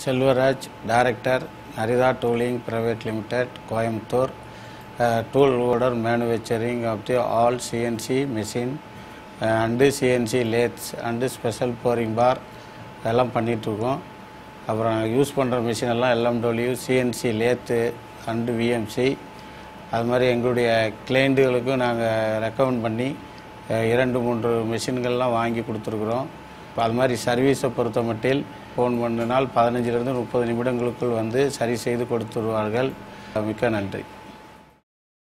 Selvaraj, Director, NARITHA Tooling Private Limited, Coimbatore, tool loader manufacturing of the all CNC machine and CNC lathes and special pouring bar எல்லாம் பண்ணிகிட்ருக்கோம். அப்புறம் use பண்ணுற machine எல்லாம் LMW, CNC lathe and VMC அது மாதிரி எங்களுடைய கிளைண்ட்டுகளுக்கும் நாங்கள் recommend பண்ணி 2-3 மிஷின்கள்லாம் வாங்கி கொடுத்துருக்குறோம். இப்போ அது மாதிரி சர்வீஸை பொறுத்த மட்டில் ஃபோன் பண்ணினால் 15 to 30 நிமிடங்களுக்குள் வந்து சரி செய்து கொடுத்துருவார்கள். மிக்க நன்றி.